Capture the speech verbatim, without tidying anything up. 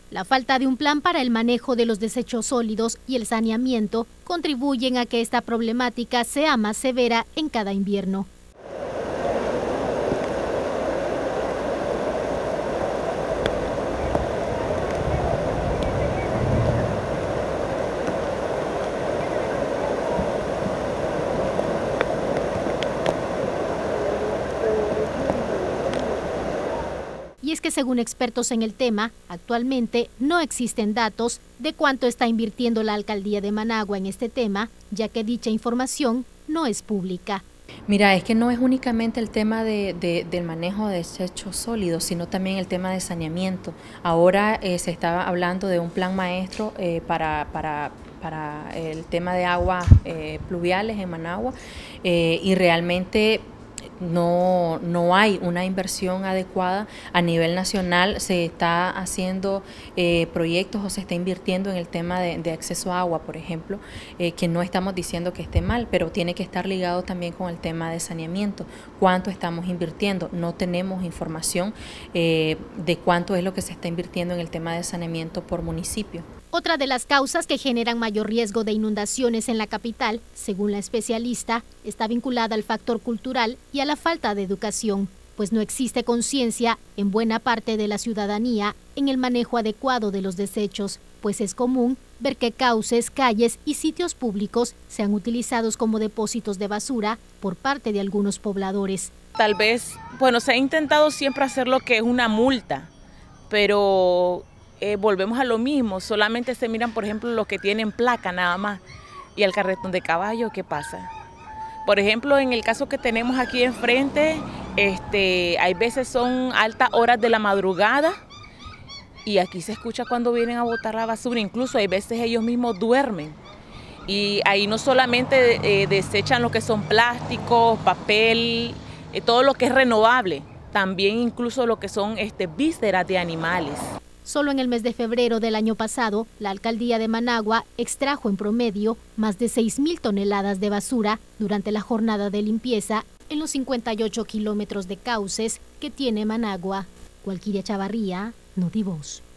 La falta de un plan para el manejo de los desechos sólidos y el saneamiento contribuyen a que esta problemática sea más severa en cada invierno. Y es que según expertos en el tema, actualmente no existen datos de cuánto está invirtiendo la alcaldía de Managua en este tema, ya que dicha información no es pública. Mira, es que no es únicamente el tema de, de, del manejo de desechos sólidos, sino también el tema de saneamiento. Ahora eh, se estaba hablando de un plan maestro eh, para, para, para el tema de aguas eh, pluviales en Managua eh, y realmente No, no hay una inversión adecuada a nivel nacional. Se está haciendo eh, proyectos o se está invirtiendo en el tema de, de acceso a agua, por ejemplo, eh, que no estamos diciendo que esté mal, pero tiene que estar ligado también con el tema de saneamiento. ¿Cuánto estamos invirtiendo? No tenemos información eh, de cuánto es lo que se está invirtiendo en el tema de saneamiento por municipio. Otra de las causas que generan mayor riesgo de inundaciones en la capital, según la especialista, está vinculada al factor cultural y a la falta de educación, pues no existe conciencia en buena parte de la ciudadanía en el manejo adecuado de los desechos, pues es común ver que cauces, calles y sitios públicos sean utilizados como depósitos de basura por parte de algunos pobladores. Tal vez, bueno, se ha intentado siempre hacer lo que es una multa, pero Eh, volvemos a lo mismo, solamente se miran, por ejemplo, los que tienen placa nada más. Y el carretón de caballo, ¿qué pasa? Por ejemplo, en el caso que tenemos aquí enfrente, este, hay veces son altas horas de la madrugada y aquí se escucha cuando vienen a botar la basura, incluso hay veces ellos mismos duermen. Y ahí no solamente eh, desechan lo que son plásticos, papel, eh, todo lo que es renovable, también incluso lo que son este, vísceras de animales. Solo en el mes de febrero del año pasado, la alcaldía de Managua extrajo en promedio más de seis mil toneladas de basura durante la jornada de limpieza en los cincuenta y ocho kilómetros de cauces que tiene Managua. Walkiria Chavarría, Notivoz.